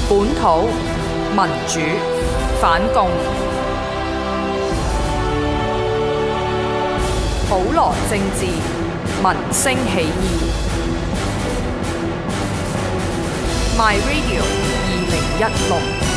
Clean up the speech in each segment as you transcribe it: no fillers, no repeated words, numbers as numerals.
本土民主反共，普羅政治民聲起義。My Radio 2016。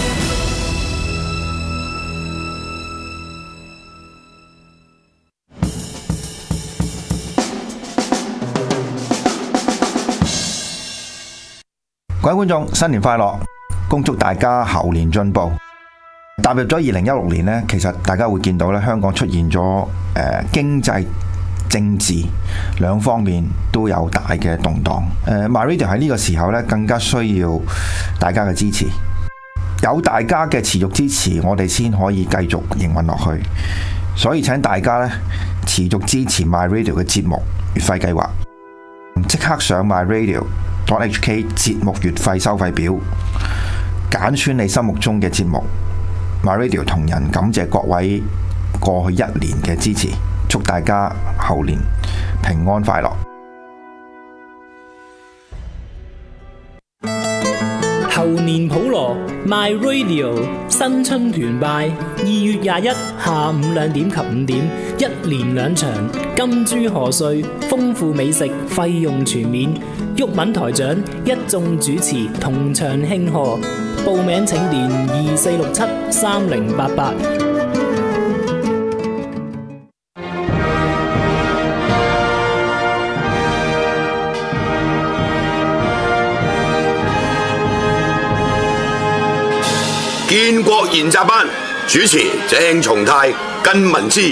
各位觀眾，新年快樂！恭祝大家猴年進步。踏入咗2016年呢，其實大家會見到咧，香港出現咗經濟、政治兩方面都有大嘅動盪。MyRadio 喺呢個時候咧，更加需要大家嘅支持。有大家嘅持續支持，我哋先可以繼續營運落去。所以請大家咧持續支持 MyRadio 嘅節目月費計劃，即刻上 MyRadio.hk 節目月費收費表，揀選你心目中嘅節目。MyRadio 同仁感謝各位過去1年嘅支持，祝大家猴年平安快樂。 猴年普羅 My Radio 新春團拜，2月21下午2點及5點，一連2場，金豬賀歲，豐富美食，費用全免。毓民台長一眾主持同場慶賀，報名請電24673088。 建國研習班主持鄭松泰、根文之。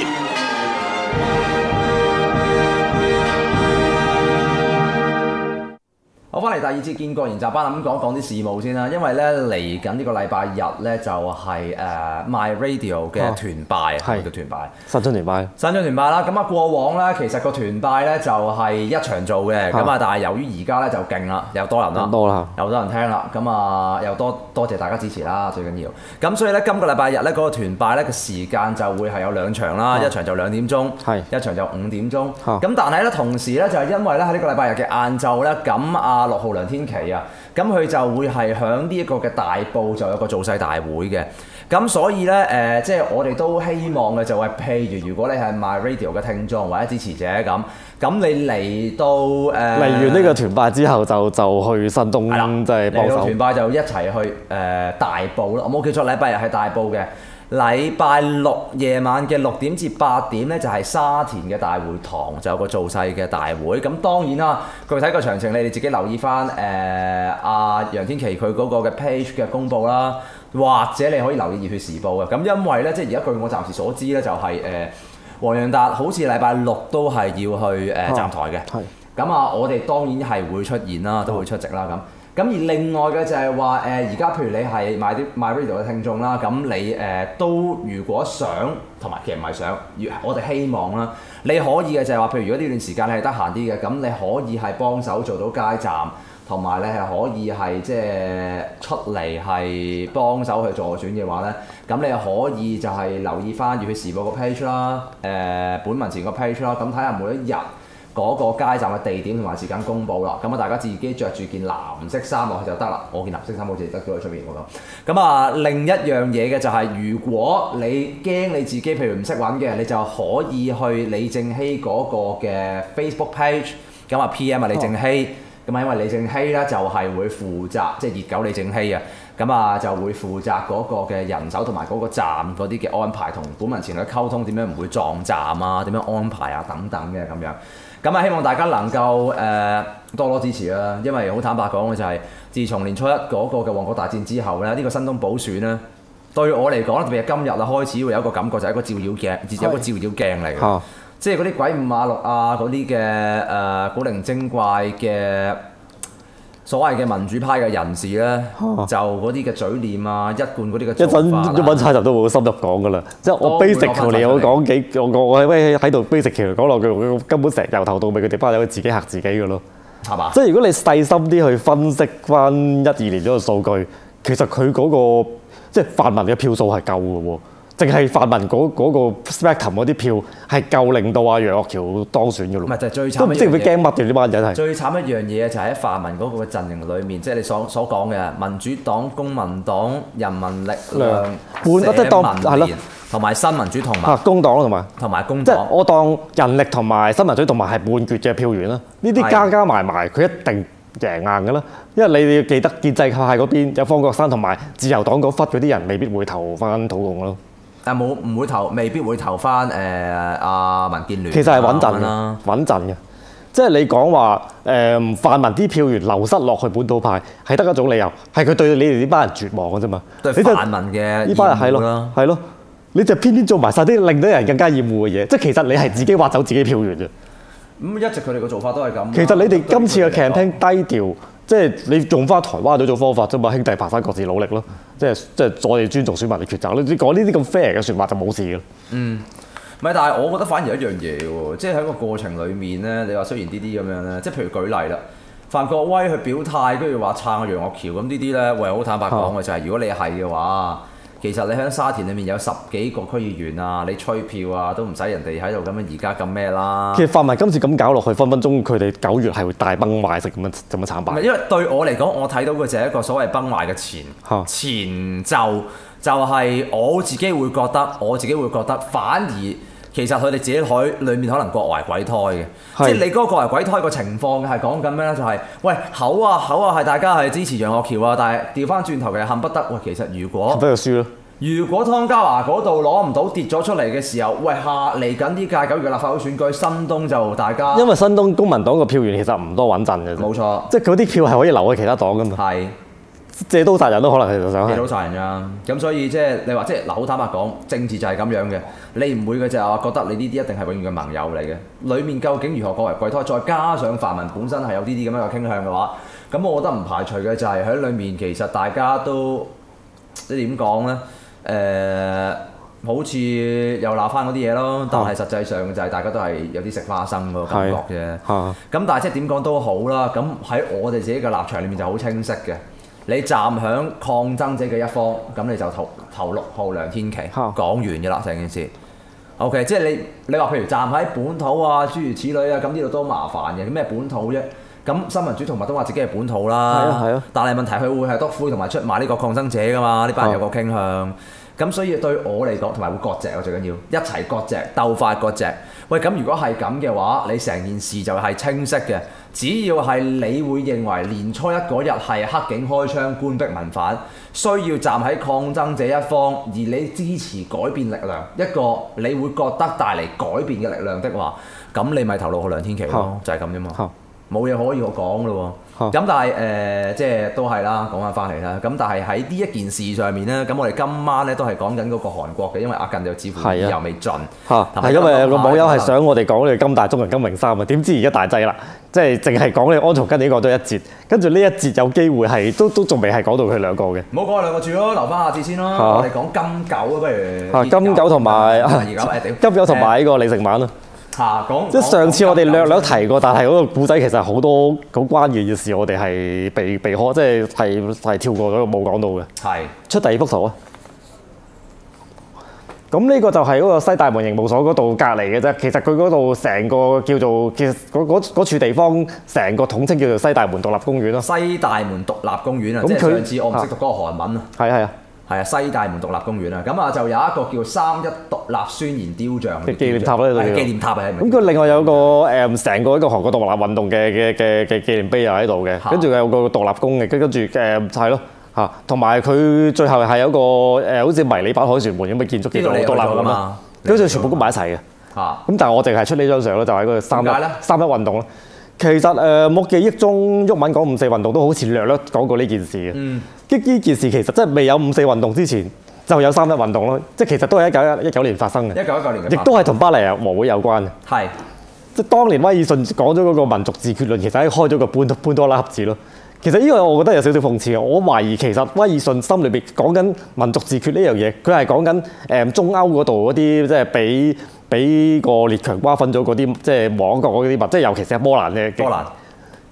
好，翻嚟第2節建國研習班，咁講啲事務先啦。因為咧嚟緊呢個禮拜日咧就係My Radio 嘅團拜，係個團拜， 新春團拜， 新春團拜啦。咁啊過往咧其實個團拜咧就係一場做嘅，咁啊但係由於而家咧就勁啦，又多人啦，又多人聽啦，咁啊又多謝大家支持啦，最緊要。咁所以咧今個禮拜日咧嗰個團拜咧個時間就會係有2場啦，一場就2點鐘，一場就5點鐘。咁但係咧同時咧就係因為咧喺呢個禮拜日嘅晏晝咧，咁6號梁天琦啊，咁佢就會係響呢一個嘅大埔就有個造勢大會嘅，咁所以咧即係我哋都希望嘅就係，譬如果你係 MyRadio 嘅聽眾或者支持者咁你嚟到嚟完呢個團拜之後就去新東即係幫手。嚟到團拜就一齊去大埔啦，我冇記錯禮拜日係大埔嘅。禮拜6夜晚嘅6點至8點咧，就係沙田嘅大會堂就有個造勢嘅大會。咁當然啦，具體個詳情你哋自己留意翻阿楊天琦佢嗰個嘅 page 嘅公佈啦，或者你可以留意熱血時報嘅。咁因為咧，即係而家據我暫時所知咧，就係黃洋達好似禮拜6都係要去站台嘅。係。咁啊，我哋當然係會出現啦，都會出席啦咁。咁而另外嘅就係話而家譬如你係 MyRadio 嘅聽眾啦，咁你都如果想同埋其實唔係想，我哋希望啦，你可以嘅就係話，譬如如果呢段時間你係得閒啲嘅，咁你可以係幫手做到街站，同埋你係可以係即係出嚟係幫手去助選嘅話咧，咁你可以就係留意翻《熱血時報》個 page 啦，本文前個 page 啦，咁睇下每一日嗰個街站嘅地點同埋時間公佈啦，咁啊大家自己着住件藍色衫落去就得啦。我件藍色衫好似得咗喺出邊喎咁。咁啊另一樣嘢嘅就係，如果你驚你自己譬如唔識揾嘅，你就可以去李正熙嗰個嘅 Facebook page， 咁啊 PM 啊李正熙，咁啊因為李正熙咧就係會負責即係熱狗李正熙啊，咁啊就會負責嗰個嘅人手同埋嗰個站嗰啲嘅安排，同本文前去溝通點樣唔會撞站啊，點樣安排啊等等嘅咁樣。咁啊，希望大家能夠多多支持啦，因為好坦白講嘅就係，自從年初1嗰個嘅旺角大戰之後咧，呢個新東補選咧，對我嚟講，特別係今日啊開始會有一個感覺，就係一個照妖鏡，有一個照妖鏡嚟嘅，即係嗰啲鬼五馬六啊，嗰啲嘅古靈精怪嘅所謂嘅民主派嘅人士咧，就嗰啲嘅嘴臉啊，一貫嗰啲嘅做法啊， 一陣差就都會深入講噶啦。即係我 basic 嚟，我講幾我喺度 basic 嚟講落去，根本成由頭到尾佢哋班友自己嚇自己嘅咯，係嘛？即係如果你細心啲去分析翻1、2年嗰個數據，其實佢嗰個即係泛民嘅票數係夠嘅喎。 淨係泛民嗰個 spectrum 嗰啲票係夠令到阿楊岳橋當選嘅咯。 唔係就係最慘， 都唔知佢驚乜嘅呢班人係。最慘一樣嘢就係喺泛民嗰個陣營裏面，即係你所講嘅民主黨、公民黨、人民力量、社民連同埋新民主同盟。 工黨同埋工黨。 即係我當人力同埋新民主同盟係半決嘅票源啦。呢啲加埋佢一定贏硬㗎啦，因為你要記得建制派嗰邊有方國珊同埋自由黨嗰忽嗰啲人未必會投翻土共咯。 唔會投，未必會投翻民建聯。 其實係穩陣嘅，即係你講話泛民啲票源流失落去本土派，係得一種理由，係佢對你哋呢班人絕望嘅啫嘛。 對泛民嘅呢班人係咯，你就偏偏做埋晒啲令到人更加厭惡嘅嘢，即係其實你係自己挖走自己票源啫。 咁一直佢哋嘅做法都係咁。 其實你哋今次嘅 campaign 低調，即係你用翻台灣嗰種方法啫嘛，兄弟爬山各自努力咯。即係我哋尊重選民嘅抉擇。你講呢啲咁 fair 嘅説話就冇事嘅。 唔係，但係我覺得反而有一樣嘢喎，即係喺個過程裡面咧，你話雖然啲咁樣咧，即係譬如舉例啦，范國威去表態，跟住話撐楊岳橋咁呢啲咧，喂，好坦白講嘅就係，如果你係嘅話。其實你喺沙田裏面有10幾個區議員啊，你吹票啊都唔使人哋喺度咁樣而家咁咩啦。其實泛民今次咁搞落去，分分鐘佢哋9月係會大崩壞式咁樣慘敗。因為對我嚟講，我睇到嘅就係一個所謂崩壞嘅前奏，就係我自己會覺得，反而其實佢哋自己海裏面可能各懷鬼胎嘅。即係你嗰個各懷鬼胎個情況係講緊咩咧？就係、喂口啊係大家係支持楊岳橋啊，但係調翻轉頭嘅恨不得喂，其實如果湯家驊嗰度攞唔到跌咗出嚟嘅時候，喂嚟緊呢屆9月嘅立法會選舉，新東就大家因為新東公民黨個票源其實唔多穩陣嘅，冇錯，即係嗰啲票係可以留去其他黨噶嘛。係。借刀殺人都可能係就想借刀殺人㗎，咁所以即係你話即係嗱，好坦白講，政治就係咁樣嘅，你唔會嘅就係話覺得你呢啲一定係永遠嘅盟友嚟嘅，裡面究竟如何各為貴胎，再加上泛民本身係有呢啲咁樣嘅傾向嘅話，咁我覺得唔排除嘅就係喺裡面其實大家都即係點講咧？好似又鬧翻嗰啲嘢咯，但係實際上就係大家都係有啲食花生個感覺啫。咁但係即係點講都好啦，咁喺我哋自己嘅立場裏面就好清晰嘅。你站響抗爭者嘅一方，咁你就投6號梁天琦，講完嘅啦成件事。OK， 即係你話譬如站喺本土啊，諸如此類啊，咁呢度都麻煩嘅。咩本土啫？咁新民主同埋都話自己係本土啦。但係問題佢會係督灰同埋出賣呢個抗爭者㗎嘛？呢班人有個傾向。咁所以對我嚟講，同埋會割席啊，最緊要一齊割席，鬥快割席。喂，咁如果係咁嘅話，你成件事就係清晰嘅。只要係你會認為年初一嗰日係黑警開槍、官逼民反，需要站喺抗爭者一方，而你支持改變力量，一個你會覺得帶嚟改變嘅力量的話，咁你咪投6號梁天琦咯，就係咁啫嘛。冇嘢可以我講咯喎，咁但係即係都係啦，講翻嚟啦。咁但係喺呢一件事上面咧，咁我哋今晚咧都係講緊嗰個韓國嘅，因為阿近就似乎意猶未盡。係因為個網友係想我哋講你金大中人金榮三啊，點知而家大劑啦，即係淨係講你安重根已經講咗一節，跟住呢一節有機會係都仲未係講到佢兩個嘅。唔好講兩個住咯，留翻下節先咯。我哋講金九啊，不如。金九同埋金九同埋呢個李成晚啊。即係上次我哋略提過，但係嗰個故仔其實好多好關鍵嘅事，我哋係避開，即係跳過咗冇講到嘅。係出第2幅圖啊！咁呢個就係嗰個西大門刑務所嗰度隔離嘅啫。其實佢嗰度成個叫做其實嗰處地方成個統稱叫做西大門獨立公園咯。西大門獨立公園啊！即係上次我唔識讀嗰個韓文啊。係啊，西大門獨立公園啊，咁啊就有一個叫3·1獨立宣言雕像嘅紀念塔咧，紀念塔啊，咁佢另外有個成個一個韓國獨立運動嘅紀念碑又喺度嘅，跟住有個獨立宮嘅，跟住係咯嚇，同埋佢最後係有個好似迷你版凱旋門咁嘅建築叫做獨立㗎嘛，跟住全部都埋一齊嘅嚇，咁但係我淨係出呢張相咯，就係嗰個3·1運動咯。其實我記憶中，毓民講5·4運動都好似略講過呢件事嘅。呢件事其實真係未有5·4運動之前，就有3·1運動咯。即係其實都係1919年發生嘅。1919年嘅。亦都係同巴黎和會有關嘅。係。即係當年威爾遜講咗嗰個民族自決論，其實係開咗個潘多拉盒子咯。其實呢個我覺得有少少諷刺嘅。我懷疑其實威爾遜心裏邊講緊民族自決呢樣嘢，佢係講緊中歐嗰度嗰啲即係俾個列強瓜分咗嗰啲即係亡國嗰啲物，即係尤其是波蘭嘅。波蘭。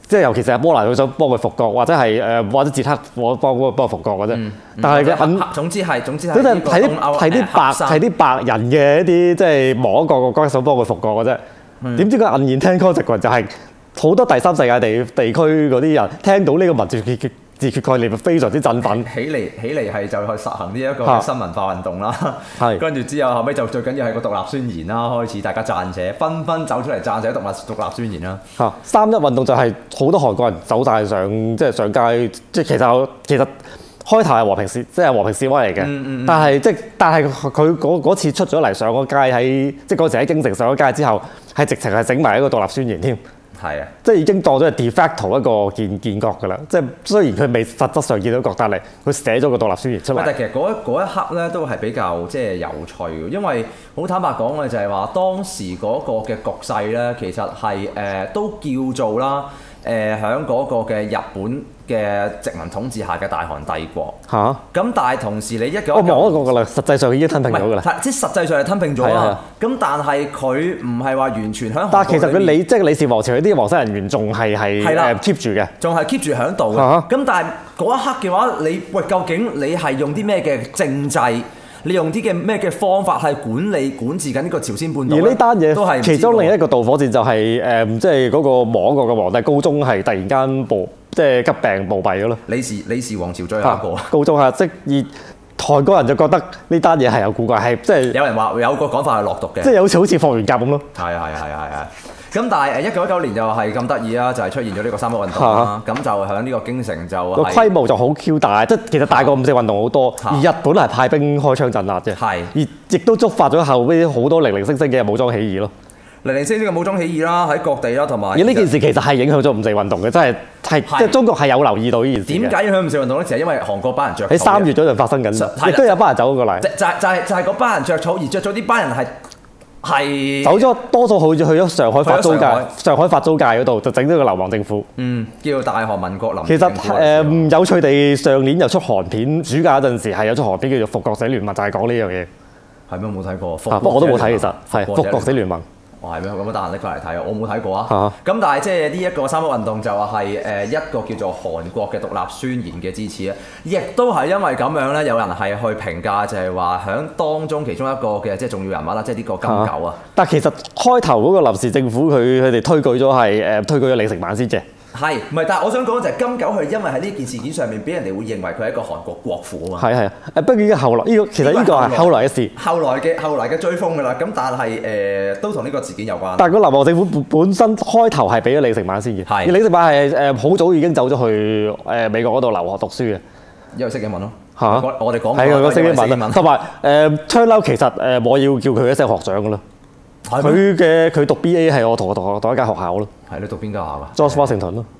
即係尤其是係波蘭佢想幫佢復國，或者係或者捷克幫佢復國嘅啫。但係總之係係啲白人嘅一啲即係某一個國家想幫佢復國嘅啫。點知個 unintended consequence 就係好多第三世界地區嗰啲人聽到呢個民族自決概念非常之振奮， 起嚟係就去實行呢一個新文化運動啦。跟住之後後尾就最緊要係個獨立宣言啦，開始大家撰寫，紛紛走出嚟撰寫獨立宣言啦。 3·1運動就係好多韓國人走晒上即係上街，即係其實開頭係和平示威嚟嘅。但係佢嗰次出咗嚟上個街喺即係嗰時喺京城上咗街之後，係直情係整埋一個獨立宣言添。 係啊， 即係已經當咗係 de facto 一個建國㗎啦。即係雖然佢未實質上見到國，但係佢寫咗個獨立宣言出嚟。 但係其實嗰一刻咧都係比較即係有趣嘅，因為好坦白講嘅就係話當時嗰個嘅局勢咧，其實係都叫做啦喺嗰個嘅日本嘅殖民統治下嘅大韓帝國咁但係同時你我望一個啦，實際上已經吞併咗㗎啦。 即係實際上係吞併咗啦。咁但係佢唔係話完全喺。 但係其實即係李氏王朝嗰啲皇室人員仲係 keep 住嘅， 仲係 keep 住喺度嘅。咁但係嗰一刻嘅話，究竟你係用啲咩嘅政制？你用啲嘅咩嘅方法係管治緊呢個朝鮮半島？而呢單嘢都係其中另一個導火線就係即係嗰個亡國嘅皇帝高宗係突然間即係急病暴斃咗咯。 李氏王朝最後一個高宗係而韓國人就覺得呢單嘢係有古怪，係即係有人話有個講法係落毒嘅， 即係好似霍元甲咁咯。 係。咁但係1919年就係咁得意啦，就係出現咗呢個3·1運動啦。咁就喺呢個京城就個規模就好 Q 大，即係其實大過5·4運動好多。而日本係派兵開槍鎮壓啫，而亦都觸發咗後尾好多零零星星嘅武裝起義咯。 零零星星嘅武裝起義啦，喺各地啦，同埋而呢件事其實係影響咗5·4運動嘅，真係即係中國係有留意到呢件事。 點解影響5·4運動咧？就係因為韓國班人着草。 喺3月嗰陣發生緊，亦都有班人走過嚟。 就係嗰班人着草，而着草啲班人係走咗，多數好似去咗上海法租界，上海法租界嗰度就整咗個流亡政府。 叫大韓民國臨。 其實有趣地，上年又出韓片，暑假嗰陣時係有出韓片叫做《復國者聯盟》，就係講呢樣嘢。 係咩？冇睇過。 不過我都冇睇，其實係《復國者聯盟》。 係咩？咁得閒拎翻嚟睇，我冇睇過啊。咁但係即係呢一個3·1運動就係一個叫做韓國嘅獨立宣言嘅支持啊，亦都係因為咁樣咧，有人係去評價就係話響當中其中一個嘅即係重要人物啦，即係呢個金九啊。 但其實開頭嗰個臨時政府佢哋推舉咗李承晚先啫。 係，唔係？但係我想講就係金九佢因為喺呢件事件上面，俾人哋會認為佢係一個韓國國父啊嘛。係不過依家後來呢個其實呢個係後來嘅事，後來嘅追風㗎啦。咁但係都同呢個事件有關。但係個流亡政府本身開頭係俾咗李承晚先嘅，而李承晚係好早已經走咗去美國嗰度留學讀書嘅，因為識英文咯。我哋講係個識英文啦，同埋turn out其實我要叫佢一聲學長㗎啦。佢讀 BA 係我同一間學校咯。係你讀邊間學校啊 ？George Washington 咯。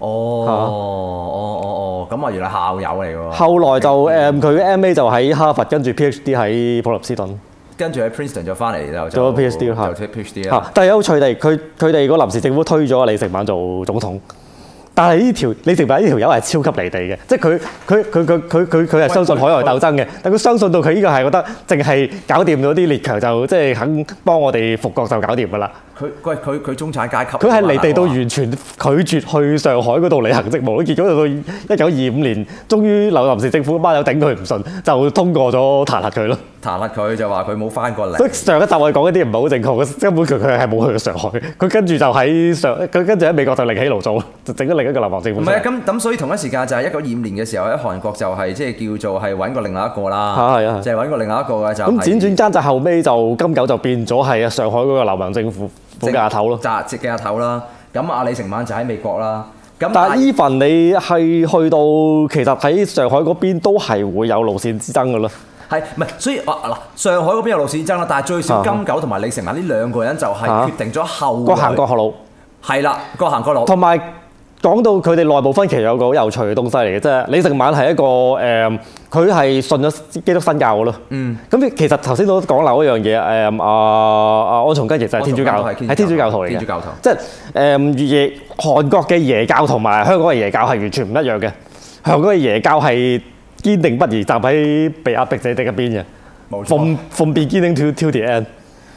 咁啊原來校友嚟喎。後來就佢 MA 就喺哈佛，跟住 PhD 喺普林斯頓，跟住喺 Princeton 就翻嚟就做咗 PhD 啦。但係有趣地，佢哋個臨時政府推咗李承晚做總統。但係李承晚呢條友係超級離地嘅，即係佢係相信海外鬥爭嘅，但佢相信到佢呢個係覺得淨係搞掂咗啲列強就即係肯幫我哋復國就搞掂㗎啦。佢中產階級，佢係離地到完全拒絕去上海嗰度履行職務，結果到到1925年，終於臨時政府班友頂佢唔順，就通過咗彈劾佢咯。彈劾佢就話佢冇翻過嚟。所以上一集我哋講嗰啲唔係好正確嘅，根本佢係冇去過上海，佢跟住就喺美國就另起爐灶，就整咗另一個流亡政府。唔係咁所以同一時間就係1925年嘅時候喺韓國就係即係叫做係揾過另外一個啦，就係揾過另外一個嘅就咁輾轉間就後尾就金九就變咗係上海嗰個流亡政府嘅阿頭咯，直嘅阿頭啦。咁阿李承晚就喺美國啦。但係 even 你係去到其實喺上海嗰邊都係會有路線之爭㗎咯。係唔係？所以上海嗰邊有路線爭啦，但係最少金九同埋李承晚呢兩個人就係決定咗後各行各路。係啦，各行各路。同埋講到佢哋內部分歧有個好有趣嘅東西嚟嘅，即係李承晚係一個佢係信咗基督新教嘅咯。咁其實頭先都講漏一樣嘢，安重根其實係天主教，係天主教徒嚟嘅。天主教徒即係韓國嘅耶教同埋香港嘅耶教係完全唔一樣嘅。香港嘅耶教係堅定不移站喺被壓迫者的一邊嘅，from beginning to the end。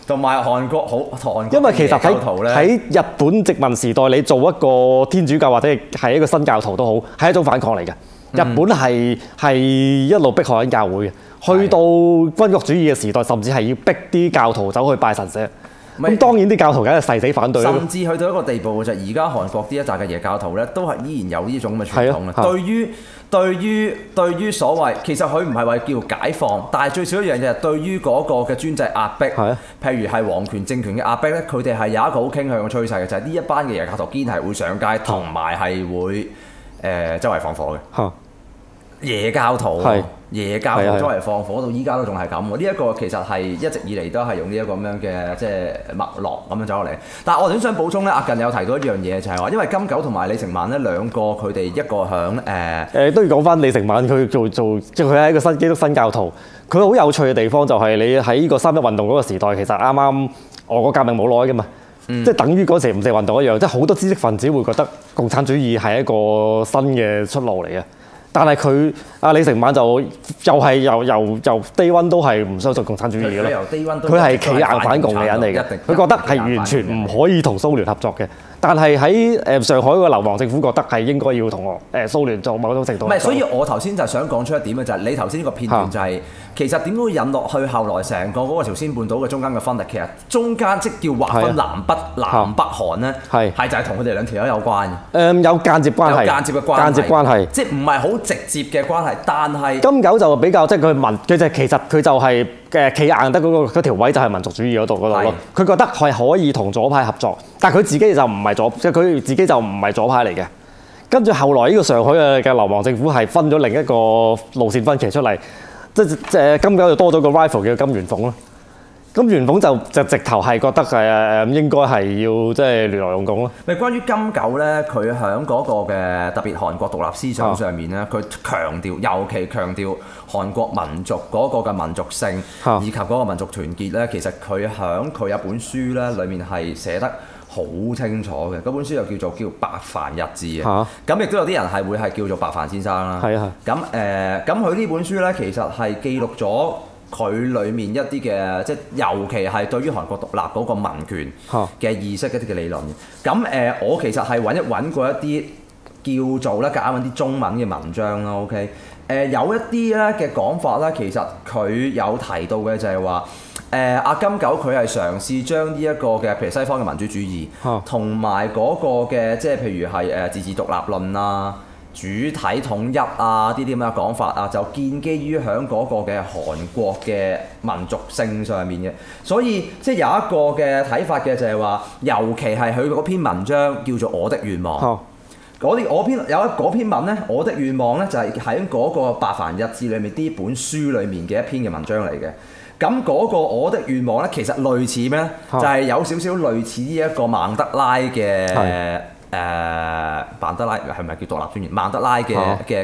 同埋韓國因為其實喺日本殖民時代，你做一個天主教或者係一個新教徒都好，係一種反抗嚟嘅。日本係一路迫害緊教會嘅，去到軍國主義嘅時代，甚至係要逼啲教徒走去拜神社。咁當然啲教徒梗係誓死反對啦。甚至去到一個地步就係而家韓國呢一紮嘅耶教徒咧，都係依然有呢種咁嘅傳統嘅。對於所謂其實佢唔係話叫解放，但係最少一樣嘢係對於嗰個嘅專制壓迫，譬如係皇權政權嘅壓迫咧，佢哋係有一個好傾向嘅趨勢嘅，就係呢一班嘅耶教徒堅係會上街，同埋係會周圍放火嘅。耶教徒，耶教徒周圍放火到依家都仲係咁喎。呢一個其實係一直以嚟都係用呢一個咁樣嘅即係脈絡咁樣走落嚟。但係我想補充咧，阿近有提到一樣嘢就係話，因為金九同埋李承晚呢兩個佢哋一個響都要講翻李承晚佢做即係佢係一個基督新教徒。佢好有趣嘅地方就係你喺呢個三一運動嗰個時代，其實啱啱俄國革命冇耐㗎嘛。即係等於嗰時五四運動一樣，即係好多知識分子會覺得共產主義係一個新嘅出路嚟嘅。但係佢李承晚就係由 day one 都係唔相信共產主義嘅咯。佢係企硬反共嘅人嚟嘅，佢覺得係完全唔可以同蘇聯合作嘅。但係喺上海個流亡政府覺得係應該要同蘇聯做某種程度。唔係， 所以我頭先就想講出一點嘅就係你頭先呢個片段就係其實點會引落去後來成個嗰個朝鮮半島嘅中間嘅分裂，其實中間即叫劃分南北韓咧，係就係同佢哋兩條友有關嘅。有間接關係，有間接關係，即係唔係好直接嘅關係，但係金九就比較即係佢就其實佢就係企硬得嗰條位就係民族主義嗰度咯。佢覺得係可以同左派合作，但係佢自己就唔係即係佢自己就唔係左派嚟嘅。跟住後來呢個上海嘅流亡政府係分咗另一個路線分歧出嚟，即係金九就多咗個 rival 叫金元鳳咯。金元鳳就直頭係覺得應該係要即係聯俄用共咯。 咪關於金九咧，佢喺嗰個嘅特別韓國獨立思想上面咧，佢強調尤其強調韓國民族嗰個嘅民族性以及嗰個民族團結咧，其實佢有本書咧裡面係寫得好清楚嘅。嗰本書又叫白帆日誌啊。咁亦都有啲人係會係叫做白帆先生啦。咁佢呢本書咧，其實係記錄咗佢裡面一啲嘅，即係尤其係對於韓國獨立嗰個民權嘅意識一啲嘅理論。咁我其實係揾過一啲叫做咧，夾硬揾啲中文嘅文章啦。OK，有一啲咧嘅講法咧，其實佢有提到嘅就係話，阿金九佢係嘗試將呢一個嘅譬如西方嘅民主主義，同埋嗰個嘅即係譬如係自治獨立論啊、主體統一啊啲咁嘅講法啊，就建基於喺嗰個嘅韓國嘅民族性上面嘅。所以即係有一個嘅睇法嘅就係話，尤其係佢嗰篇文章叫做《我的願望》。嗰篇文咧，《我的願望》咧就係喺嗰個白帆日誌裏面呢本書裏面嘅一篇嘅文章嚟嘅。咁嗰個《我的願望》咧，其實類似咩咧？就係有少少類似呢一個曼德拉嘅。曼德拉係咪叫獨立宣言？曼德拉嘅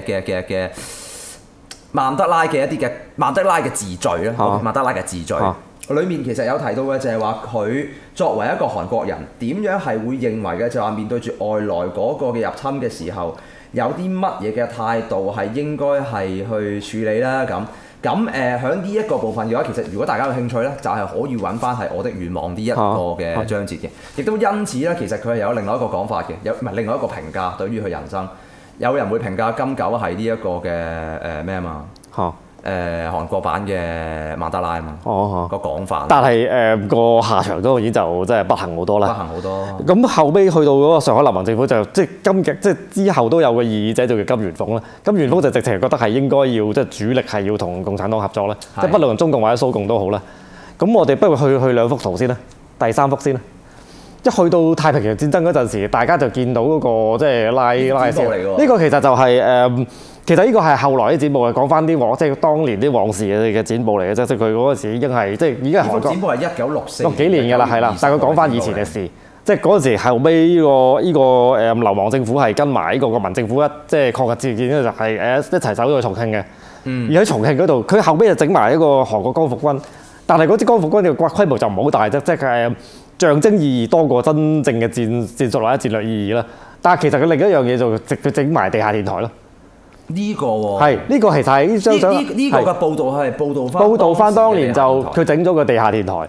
曼德拉嘅一啲嘅曼德拉嘅自序啦，曼德拉嘅自序裏面其實有提到嘅就係話，佢作為一個韓國人，點樣係會認為嘅就係話，面對住外來嗰個嘅入侵嘅時候，有啲乜嘢嘅態度係應該係去處理啦咁。喺呢一個部分嘅話，其實如果大家有興趣咧，就係可以揾翻係我的願望呢一個嘅章節嘅，亦都因此咧，其實佢係有另外一個講法嘅，另外一個評價對於佢人生，有人會評價金九係呢一個嘅咩啊嘛？韓國版嘅曼德拉啊嘛，個講法。但係個下場當然就真係不幸好多啦。不幸好多。咁後尾去到嗰個上海流亡政府就即係之後都有個異議者就叫金元鳳啦。金元鳳就直情覺得係應該要即係主力係要同共產黨合作咧，即係不論中共或者蘇共都好啦。咁我哋不如去兩幅圖先啦，第三幅先啦。一去到太平洋戰爭嗰陣時，大家就見到嗰個即係拉線。呢個其實就係其實呢個係後來啲剪報，係講翻啲即係當年啲往事嘅剪報嚟嘅啫。即係佢嗰陣時已經係已經係韓國。剪報係1964幾年㗎啦，係啦。但係佢講翻以前嘅事，即係嗰陣時後尾呢個流亡政府係跟埋呢個國民政府即係抗日戰爭就係一齊走咗去重慶嘅。而喺重慶嗰度，佢後尾就整埋一個韓國光復軍，但係嗰支光復軍嘅規模就唔好大啫，即係象徵意義多過真正嘅戰術或者戰略意義啦。但係其實佢另一樣嘢就佢整埋地下電台咯。呢個喎係呢個其實係呢張相呢個嘅報導係報導翻當年就佢整咗個地下電台，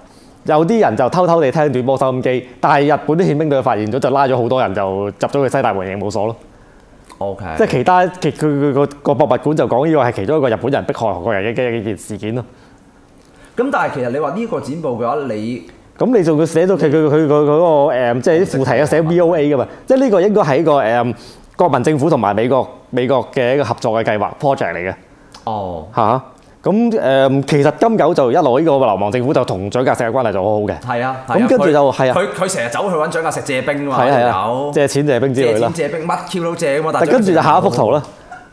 有啲人就偷偷地聽短波收音機，但係日本啲憲兵隊發現咗，就拉咗好多人，就入咗去西大門刑務所咯。 OK， 即係佢個博物館就講呢個係其中一個日本人迫害韓國人嘅一件事件咯。 咁但係其實你話呢個展報嘅話， 咁你仲要寫到佢嗰個即係啲副題啊寫 VOA 噶嘛？即係呢個應該係一個國民政府同埋美國嘅一個合作嘅計劃 project 嚟嘅。 哦， 嚇咁其實金九就一路呢個流亡政府就同蔣介石嘅關係就好好嘅。 係啊， 咁跟住就係啊， 佢成日走去揾蔣介石借兵㗎嘛， 係啊，借錢借兵之類啦。 借兵乜 Q 都借㗎嘛。 但跟住就下一幅圖啦。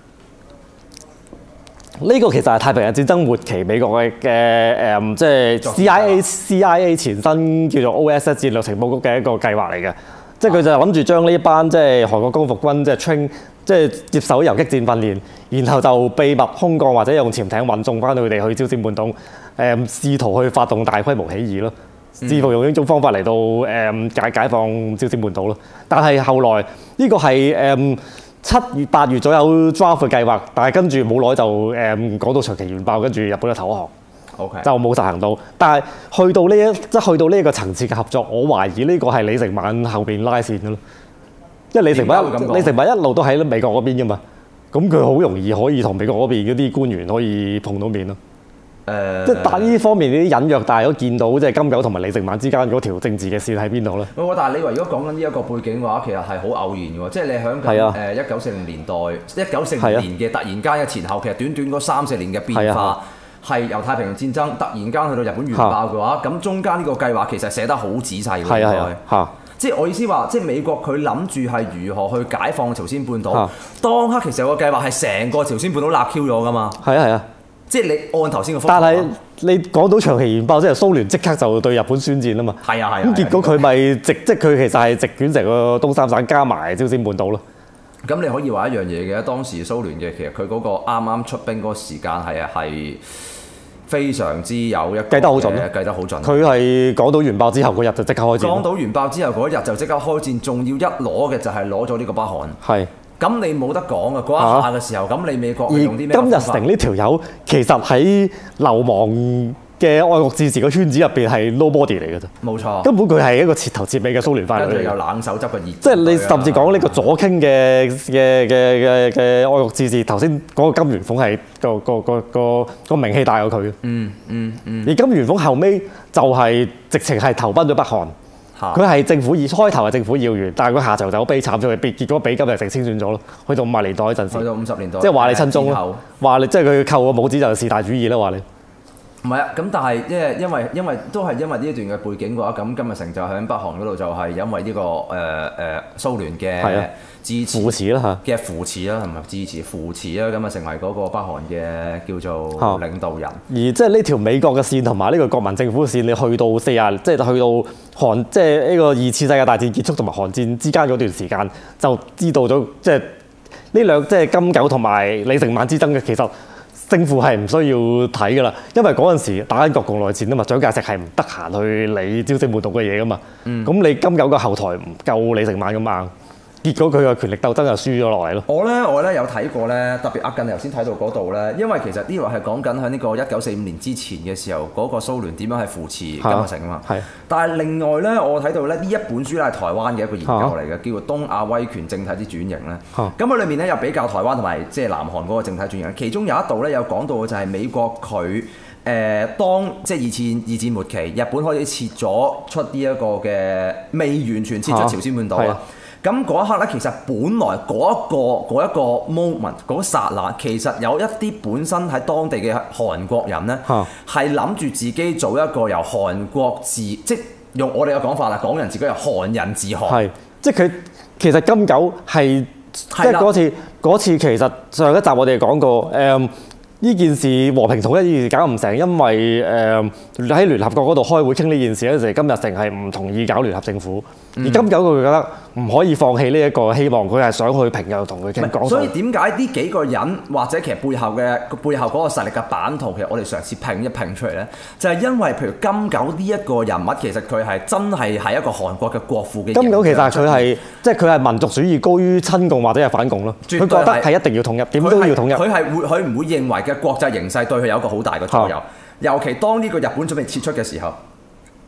呢個其實係太平洋戰爭末期美國嘅即係 CIA 前身叫做 OSS 戰略情報局嘅一個計劃嚟嘅，即係佢就諗住將呢班即係韓國光復軍即係接受遊擊戰訓練，然後就秘密空降或者用潛艇運送翻佢哋去朝鮮半島，試圖去發動大規模起義咯，試圖用呢種方法嚟到解放朝鮮半島咯。但係後來呢個係7月8月左右 draft 嘅計劃，但係跟住冇耐就講到長期原爆，跟住日本嘅投降。 Okay. 就冇實行到，但係去到呢一個層次嘅合作，我懷疑呢個係李承晚後邊拉線嘅咯，因為李承晚一路都喺美國嗰邊㗎嘛，咁佢好容易可以同美國嗰邊嗰啲官員可以碰到面咯。即係但呢方面啲隱約，但係都見到即係金九同埋李承晚之間嗰條政治嘅線喺邊度咧？ 但係你話如果講緊呢一個背景嘅話，其實係好偶然嘅喎，即係你響1940年代、1940年嘅突然間嘅前後，其實短嗰3-4年嘅變化。係由太平洋戰爭突然間去到日本原爆嘅話，咁中間呢個計劃其實寫得好仔細嘅，應該。即係我意思話，即係美國佢諗住係如何去解放朝鮮半島，當刻其實有個計劃係成個朝鮮半島立 Q 咗㗎嘛。即係你按頭先嘅。但係你講到長期原爆，即係蘇聯即刻就對日本宣戰啊嘛。咁結果佢咪即係佢其實係席捲成個東三省加埋朝鮮半島咯。 咁你可以話一樣嘢嘅，當時蘇聯嘅其實佢嗰個啱啱出兵嗰個時間係非常之有一個計得好準。佢係講到原爆之後嗰日就即刻開戰。講到原爆之後嗰一日就即刻開戰，仲要一攞嘅就係攞咗呢個北韓。係。咁你冇得講啊！嗰一下嘅時候，咁你美國用啲咩方法？金日成呢條友其實喺流亡嘅愛國志士個圈子入邊係 nobody 嚟嘅啫。冇錯。根本佢係一個徹頭徹尾嘅蘇聯傀儡。跟住有冷手執嘅熱。即係你甚至講呢個左傾嘅愛國志士，頭先嗰個金元鳳係個名氣大過佢。而金元鳳後尾就係直情係投奔咗北韓。佢係政府開頭係政府要員，但係佢下場就好悲慘咗，結果俾金日成清算咗咯。去到50年代嗰陣時，去到50年代，即係話你親中咯，話你即係佢扣個帽子就係事大主義啦，話你。唔係啊，咁但係因為都係因為呢一段嘅背景嘅話，咁金日成就喺北韓嗰度就係因為呢個蘇聯嘅支持扶持啦嚇嘅扶持啦，係咪支持扶持啦？咁啊成為嗰個北韓嘅叫做領導人。而即係呢條美國嘅線同埋呢個國民政府嘅線，你去到即係去到韓即係呢個2次世界大戰結束同埋韓戰之間嗰段時間，就知道咗即係呢兩即係金九同埋李承晚之爭嘅其實。勝負係唔需要睇㗎啦，因為嗰陣時打緊國共內戰啊嘛，蔣介石係唔得閒去理朝鮮半島嘅嘢㗎嘛。咁你金九個後台唔夠李承晚咁硬，結果佢嘅權力鬥爭就輸咗落嚟咯。我咧有睇過咧，特別緊你頭先睇到嗰度咧，因為其實呢個係講緊喺呢個1945年之前嘅時候，嗰個蘇聯點樣去扶持金日成啊嘛。但係另外咧，我睇到咧呢一本書咧係台灣嘅一個研究嚟嘅，叫做《東亞威權政體之轉型》咧。咁佢裏面咧有比較台灣同埋即係南韓嗰個政體轉型，其中有一度咧有講到嘅就係美國佢當即係二戰末期，日本開始撤咗出呢一個嘅未完全撤出朝鮮半島啊。咁嗰一刻咧，其實本來嗰一個 moment 嗰剎那，其實有一啲本身喺當地嘅韓國人咧，係諗住自己做一個由韓國即用我哋嘅講法啦，港人自己由韓人自韓。係，即係佢其實金九係即係嗰次其實上一集我哋講過呢件事和平統一搞唔成，因為喺聯合國嗰度開會傾呢件事嗰陣，金日成係唔同意搞聯合政府，而金九佢覺得唔可以放棄呢一個希望，佢係想去平壤同佢傾講。所以點解呢幾個人或者其實背後嗰個實力嘅版圖，其實我哋嘗試拼一拼出嚟咧，就係因為譬如金九呢一個人物，其實佢係真係一個韓國嘅國父嘅。金九其實佢係即係佢係民族主義高於親共或者係反共咯，佢覺得係一定要統一，點都要統一。佢唔會認為嘅國際形勢對佢有一個好大嘅作用，尤其當呢個日本準備撤出嘅時候，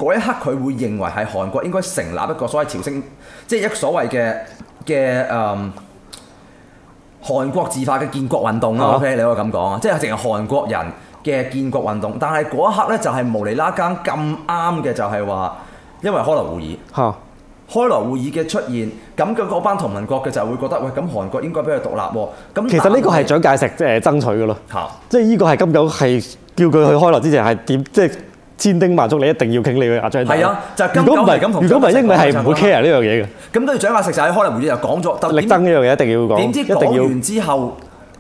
嗰一刻佢會認為係韓國應該成立一個所謂朝鮮，即係一個所謂嘅韓國自化嘅建國運動啦。OK， 你可以咁講啊，即係淨係韓國人嘅建國運動。但係嗰一刻咧就係無厘啦更咁啱嘅，就係話因為開羅會議。開羅會議嘅出現，咁嗰班同盟國嘅就會覺得，喂，咁韓國應該俾佢獨立喎。咁其實呢個係蔣介石爭取嘅咯，即係呢個係金九係叫佢去開羅之前係點，即係千叮萬囑你一定要傾你嘅阿張。係啊，就係金九係咁同。如果唔係英美係唔會 care 呢樣嘢嘅。咁跟住蔣介石就喺開羅會議就講咗，力爭呢樣嘢一定要講。點知講完之後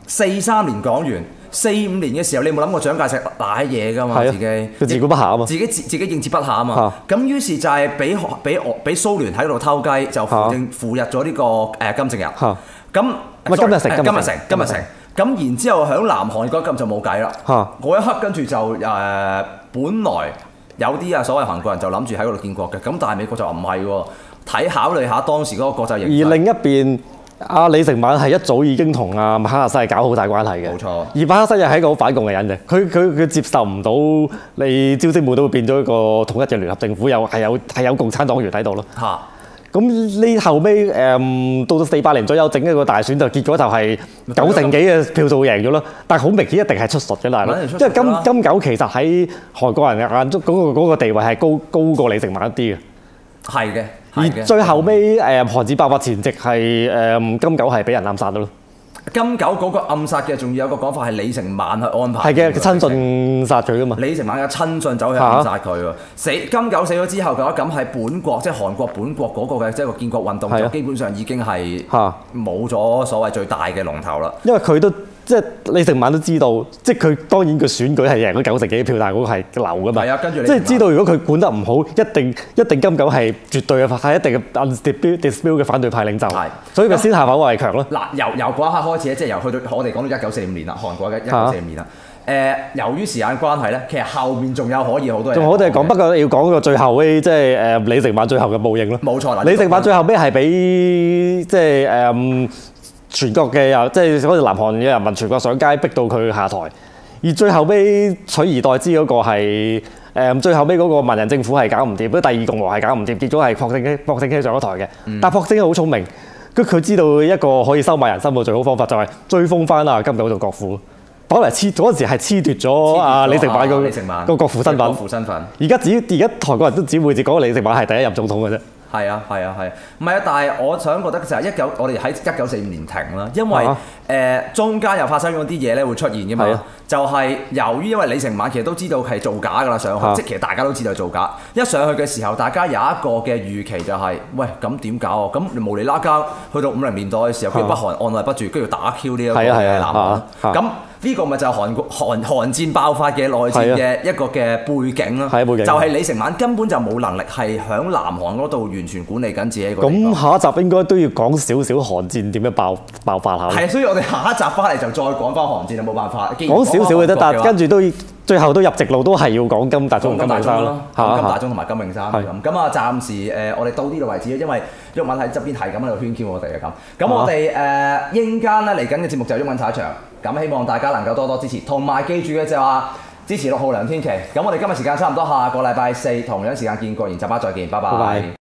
4-3年講完。4-5年嘅時候，你冇諗過蔣介石賴嘢㗎嘛？自己佢自顧不暇啊嘛，自己應接不暇啊嘛。咁於是就係俾蘇聯喺度偷雞，就扶入咗呢個金正日。咁金日成。咁然之後喺南韓嗰陣就冇計啦。嗰一刻跟住就本來有啲所謂韓國人就諗住喺嗰度建國嘅，咁但係美國就話唔係喎，考慮下當時嗰個國際形勢。而另一邊。李承晚係一早已經同麥克阿瑟係搞好大關係嘅，冇錯。而麥克阿瑟又係一個好反共嘅人嘅，佢接受唔到你朝鮮半島會變咗一個統一嘅聯合政府，係有共產黨員喺度咯。咁呢後尾到48年左右整一個大選，就結果就係90%幾嘅票數贏咗咯。但係好明顯一定係出術嘅啦，因為金九其實喺韓國人眼中嗰個地位係高過李承晚一啲嘅。係嘅。而最後尾韓戰爆發前夕係金九係俾人暗殺咗咯。金九嗰個暗殺嘅，仲要有個講法係李承晚去安排。係嘅，親信殺佢噶嘛。李承晚嘅親信走去暗殺佢喎。金九死咗之後嘅話，咁喺本國即係韓國本國嗰個嘅即係個建國運動，就基本上已經係冇咗所謂最大嘅龍頭啦。因為佢都。即係李承晚都知道，即係佢當然佢選舉係贏咗90%幾票，但係嗰個係流噶嘛。係啊，跟住即係知道如果佢管得唔好，一定金九係絕對嘅係一定嘅 undispute 嘅反對派領袖。係，所以佢先下手為強咯。嗱，由嗰一刻開始咧，即係由去到我哋講到1945年啦，韓國嘅1945年啦。由於時間關係咧，其實後面仲有可以好多嘢。仲好哋講，不過要講個最後尾，即係李承晚最後嘅報應咯。冇錯啦，李承晚最後尾係俾即係全國嘅即係嗰陣南韓嘅人民全國上街逼到佢下台，而最後尾取而代之嗰個係最後尾嗰個文人政府係搞唔掂，第二共和係搞唔掂，結果係朴正熙上咗台嘅。但朴正熙好聰明，佢知道一個可以收買人心嘅最好方法就係追封翻金九做國父，反嚟嗰陣時係褫奪咗李承晚個國父身份。而家韓國人都只會講李承晚係第一任總統嘅啫。係啊，唔係啊，但係我想覺得就係我哋喺1945年停啦，因為中間又發生咗啲嘢咧會出現嘅嘛，就係由於因為李承晚其實都知道係造假㗎啦，上去即係其實大家都知道係造假，一上去嘅時候大家有一個嘅預期就係，喂，咁點搞啊？咁你無厘啦更去到50年代嘅時候，跟住北韓按捺不住，跟住打 Q 呢一個南韓，咁呢個咪就係韓戰爆發嘅內戰嘅一個嘅背景啦，就係李承晚根本就冇能力係響南韓嗰度完全管理緊自己一個地方。咁下一集應該都要講少少韓戰點樣爆發下。係，所以我哋下一集翻嚟就再講翻韓戰就冇辦法。講少少嘅啫，但跟住都最後都入直路都係要講金大中同金泳三咯，金大中同埋金泳三咁啊，暫時我哋到呢度為止，因為毓民喺側邊係咁喺度圈 Q 我哋嘅咁。咁我哋陣間咧嚟緊嘅節目就係毓民踩場，咁希望大家能夠多多支持，同埋記住嘅就係話支持6號梁天琦。咁我哋今日時間差唔多，下個禮拜4同樣時間見過研習吧，再見，拜拜。